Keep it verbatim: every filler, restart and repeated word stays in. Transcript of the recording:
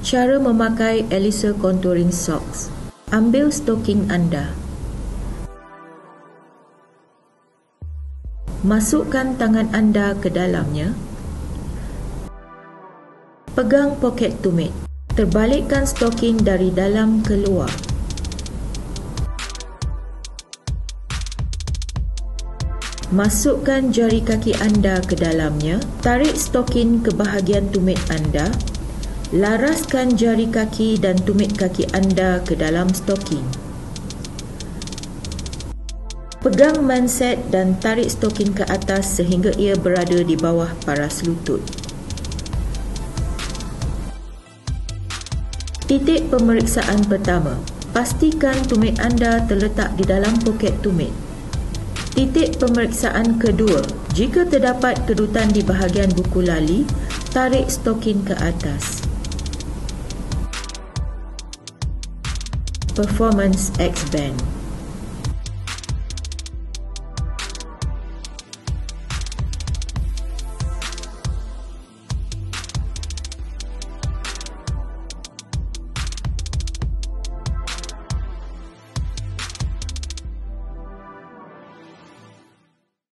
Cara memakai Elisa Contouring Socks. Ambil stoking anda. Masukkan tangan anda ke dalamnya. Pegang poket tumit. Terbalikkan stoking dari dalam ke luar. Masukkan jari kaki anda ke dalamnya. Tarik stoking ke bahagian tumit anda. Laraskan jari kaki dan tumit kaki anda ke dalam stoking. Pegang manset dan tarik stoking ke atas sehingga ia berada di bawah paras lutut. Titik pemeriksaan pertama. Pastikan tumit anda terletak di dalam poket tumit. Titik pemeriksaan kedua. Jika terdapat kedutan di bahagian buku lali, tarik stoking ke atas. Performance X-Band.